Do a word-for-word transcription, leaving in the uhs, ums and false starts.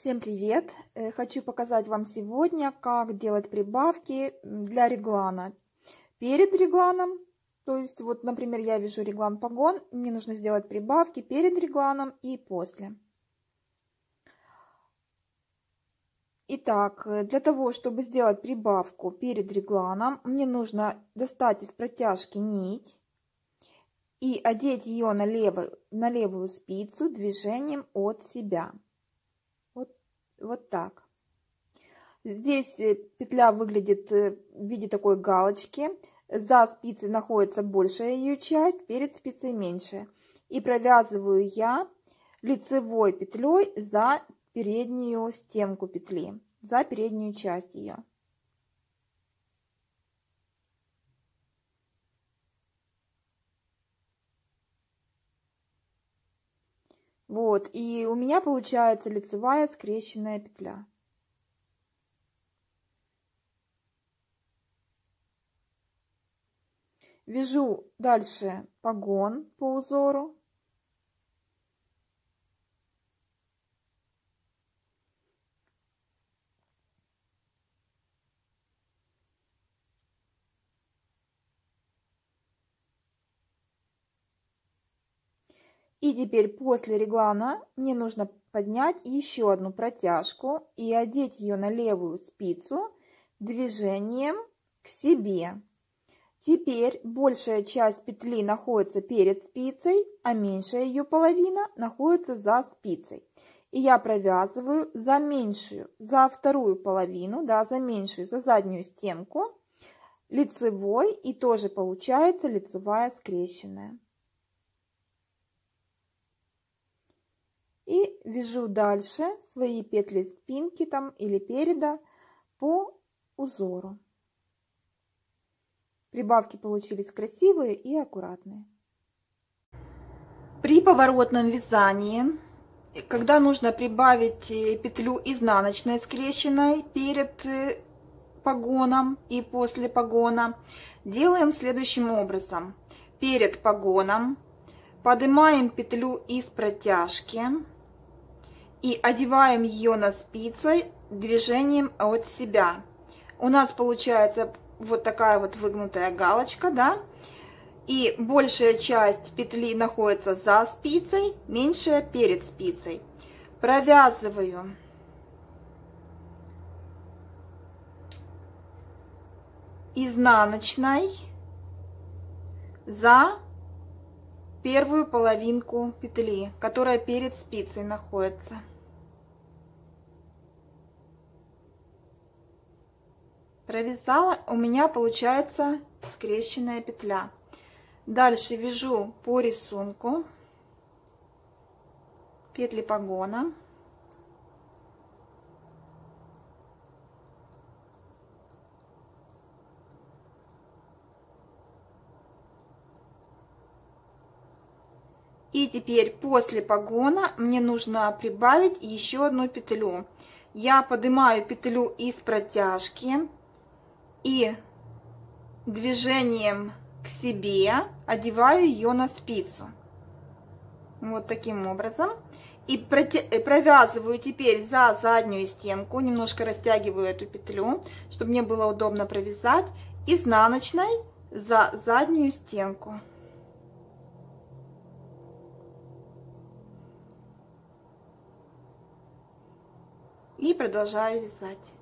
Всем привет! Хочу показать вам сегодня, как делать прибавки для реглана. Перед регланом, то есть вот, например, я вяжу реглан погон, мне нужно сделать прибавки перед регланом и после. Итак, для того, чтобы сделать прибавку перед регланом, мне нужно достать из протяжки нить и одеть ее на левую, на левую спицу движением от себя. Вот так. Здесь петля выглядит в виде такой галочки. За спицей находится большая ее часть, перед спицей меньшая. И провязываю я лицевой петлей за переднюю стенку петли, за переднюю часть ее. Вот, и у меня получается лицевая скрещенная петля. Вяжу дальше погон по узору. И теперь после реглана мне нужно поднять еще одну протяжку и одеть ее на левую спицу движением к себе. Теперь большая часть петли находится перед спицей, а меньшая ее половина находится за спицей. И я провязываю за меньшую, за вторую половину, да, за меньшую, за заднюю стенку лицевой, и тоже получается лицевая скрещенная. И вяжу дальше свои петли спинки там или переда по узору. Прибавки получились красивые и аккуратные. При поворотном вязании, когда нужно прибавить петлю изнаночной скрещенной перед погоном и после погона, делаем следующим образом. Перед погоном поднимаем петлю из протяжки и одеваем ее на спицы движением от себя. У нас получается вот такая вот выгнутая галочка, да, и большая часть петли находится за спицей, меньшая перед спицей. Провязываю изнаночной за первую половинку петли, которая перед спицей находится. Провязала, у меня получается скрещенная петля. Дальше вяжу по рисунку петли погона. И теперь после погона мне нужно прибавить еще одну петлю. Я поднимаю петлю из протяжки и движением к себе одеваю ее на спицу. Вот таким образом. И провязываю теперь за заднюю стенку, немножко растягиваю эту петлю, чтобы мне было удобно провязать, изнаночной за заднюю стенку. И продолжаю вязать.